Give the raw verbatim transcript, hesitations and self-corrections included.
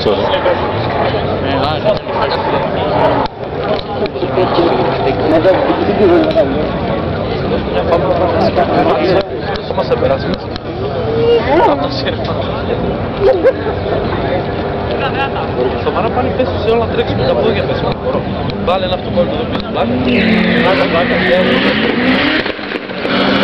τώρα. Μας θα περάσει μέσα. Αυτό σέρμα. Στο παραπάνω πες σε όλα τρέξουμε τα πόδια πες. Βάλε ένα αυτοκόλλητο εδώ πίσω πλάκα. Πλάκα, πλάκα, πλάκα.